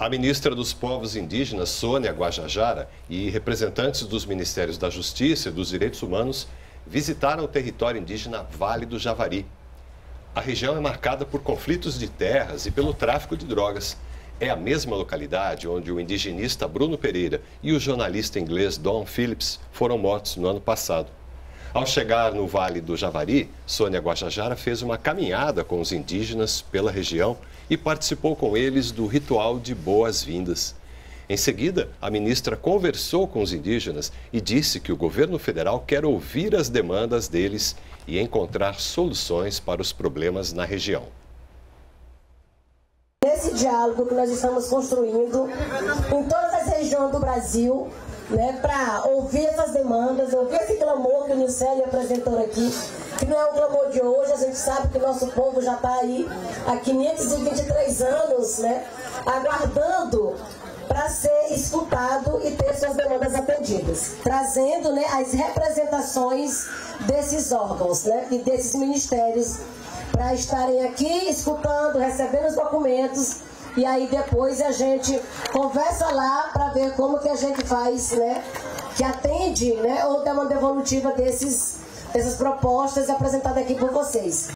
A ministra dos Povos Indígenas, Sônia Guajajara, e representantes dos Ministérios da Justiça e dos Direitos Humanos visitaram o território indígena Vale do Javari. A região é marcada por conflitos de terras e pelo tráfico de drogas. É a mesma localidade onde o indigenista Bruno Pereira e o jornalista inglês Don Phillips foram mortos no ano passado. Ao chegar no Vale do Javari, Sônia Guajajara fez uma caminhada com os indígenas pela região e participou com eles do ritual de boas-vindas. Em seguida, a ministra conversou com os indígenas e disse que o governo federal quer ouvir as demandas deles e encontrar soluções para os problemas na região. Esse diálogo que nós estamos construindo em todas as regiões do Brasil, para ouvir essas demandas, ouvir esse clamor que o Nicelli apresentou aqui, que não é um clamor de hoje, a gente sabe que o nosso povo já está aí há 523 anos, aguardando para ser escutado e ter suas demandas atendidas, trazendo as representações desses órgãos e desses ministérios para estarem aqui escutando, recebendo os documentos, e aí depois a gente conversa lá para ver como que a gente faz, que atende ou dá uma devolutiva dessas propostas apresentadas aqui por vocês.